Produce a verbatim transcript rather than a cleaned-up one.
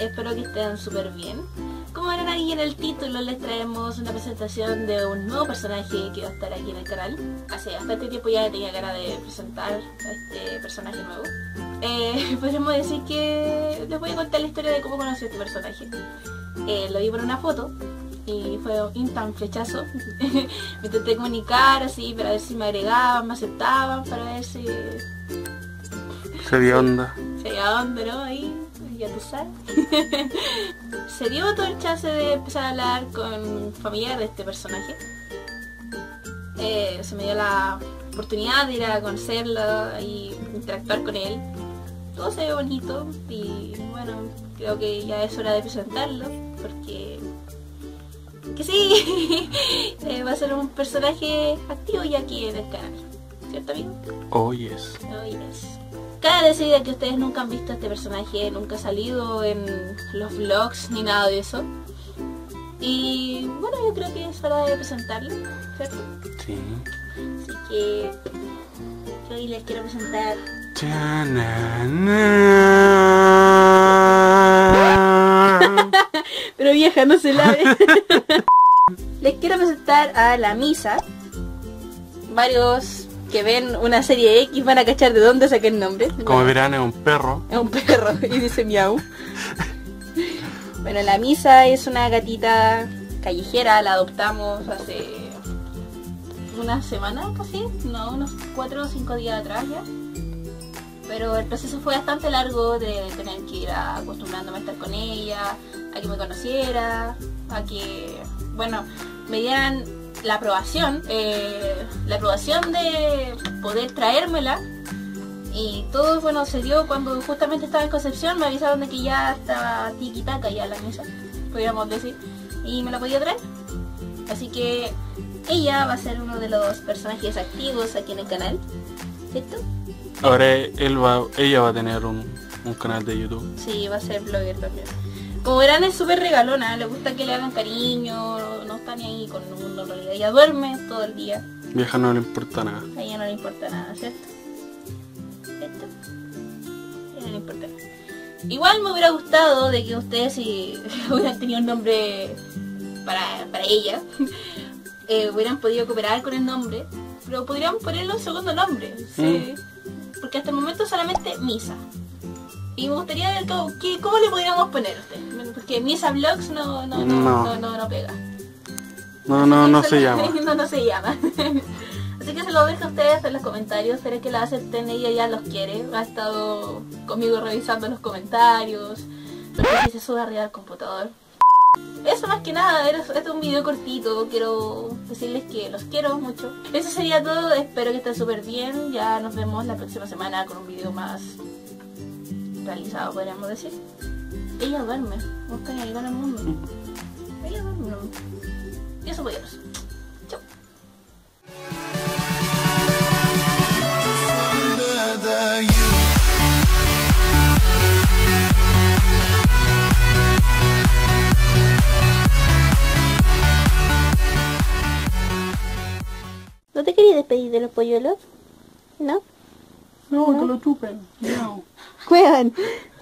espero que estén súper bien. Como verán ahí en el título, les traemos una presentación de un nuevo personaje que va a estar aquí en el canal. Hace bastante tiempo ya tenía ganas de presentar a este personaje nuevo. Eh, podríamos decir que les voy a contar la historia de cómo conocí a este personaje. Eh, lo vi por una foto y fue un tan flechazo. Me intenté comunicar así para ver si me agregaban, me aceptaban, para ver si... Se dio onda. Se dio onda, ¿no? Ahí, ya tú sabes. Se dio todo el chance de empezar a hablar con familiares de este personaje. Eh, se me dio la oportunidad de ir a conocerlo y interactuar con él. Todo se ve bonito y bueno, creo que ya es hora de presentarlo porque... que sí, eh, va a ser un personaje activo ya aquí en el canal, ¿cierto amigo? Oh yes. Oh yes. Cabe decir que ustedes nunca han visto a este personaje, nunca ha salido en los vlogs ni nada de eso. Y bueno, yo creo que es hora de presentarlo, ¿cierto? Sí. Así que yo hoy les quiero presentar... Pero vieja, no se lave. Les quiero presentar a la Misa. Varios que ven una serie X van a cachar de dónde saqué el nombre. Como verán, es un perro. Es un perro y dice miau. Bueno, la Misa es una gatita callejera, la adoptamos hace una semana casi, no, unos cuatro o cinco días atrás ya. Pero el proceso fue bastante largo de tener que ir acostumbrándome a estar con ella, a que me conociera, a que, bueno, me dieran la aprobación, eh, la aprobación de poder traérmela. Y todo, bueno, se dio cuando justamente estaba en Concepción, me avisaron de que ya estaba tiki-taka ya la Misa, podríamos decir, y me la podía traer. Así que ella va a ser uno de los personajes activos aquí en el canal, ¿cierto? Ahora él va, ella va a tener un, un canal de YouTube. Sí, va a ser blogger también. Como verán, es súper regalona, le gusta que le hagan cariño, no está ni ahí con el mundo en realidad. Ella duerme todo el día. Vieja no le importa nada. A ella no le importa nada, ¿cierto? ¿Cierto? A ella no le importa nada. Igual me hubiera gustado de que ustedes, si hubieran tenido un nombre para, para ella, eh, hubieran podido cooperar con el nombre, pero podrían ponerle un segundo nombre, ¿sí? Mm. Porque hasta el momento solamente Misa. Y me gustaría ver cómo, qué, cómo le podríamos poner a usted. Porque Misa Vlogs no, no, no, no, no, no, no pega. No, no, no se llama. No, no se llama. Así que se lo dejo a ustedes en los comentarios. Espero que la acepten, ella ya los quiere. Ha estado conmigo revisando los comentarios. Porque si se sube arriba del computador. Eso más que nada, este es un video cortito, quiero decirles que los quiero mucho. Eso sería todo, espero que estén súper bien, ya nos vemos la próxima semana con un video más realizado, podríamos decir. Ella duerme, no está ni ahí con el mundo. Ella duerme, no. Y eso voy a hacer. Chau. ¿No te querías despedir de los polluelos? ¿No? No, no, que lo chupen. No. Juegan.